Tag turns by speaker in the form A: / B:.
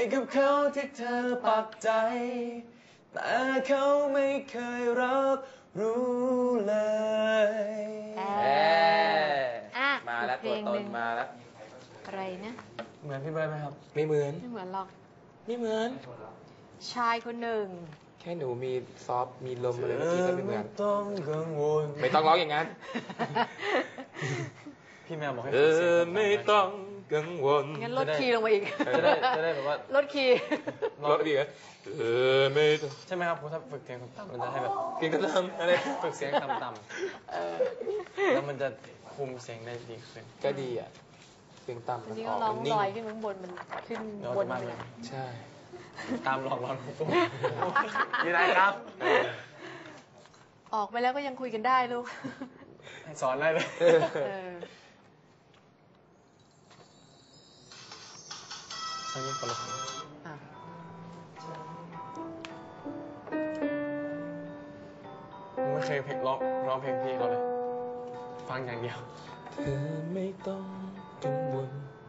A: กับเขาที่เธอปักใจแต่เขาไม่เคยรับรู้เลย
B: มาแล้วตัวตนมาแล้ว
C: อะไรนะ
A: เหมือนพี่เบิร์ดไหมครับ
B: ไม่เหมือน
C: ไม่เหมือนหรอก
B: ไม่เหมือน
C: ชายคนหนึ่ง
B: แค่หนูมีซอฟมีลมอะไรเมื่อกี้ก็ไม่เหมือน
A: ไม่ต้องกังวล
B: ไม่ต้องร้องอย่างนั้น
A: พี่แมวบอกให้
B: ไม่ต้องกังวล
C: งั้นลดคีย์ลงมาอีก
A: จะได้แบบว่า
C: ลดคีย์
B: ลดดีเหรอไม่
A: ใช่ไหมครับถ้าฝึกเสียงต่ำๆมันจะให้แบบ
B: เก่งต่ำอะไร
A: ฝึกเสียงต่ำๆแล้วมันจะคุมเสียงได้ดีขึ้น
B: ก็ดีอ่ะเสียงต่ำ
C: มันออกมันนิ่งลอยขึ้นข้างบนมันขึ้นบนเลย
B: ใช่
A: ตามหลอกเราตุ้มอยู่ไหนครับ
C: ออกไปแล้วก็ยังคุยกันได้ลูก
A: สอนได้เลยอันนี้คนละคนไม่เคยร้องเพลงพี่เขาเลยฟังอย่างเดียว
B: เธอไม่ต้องกังวล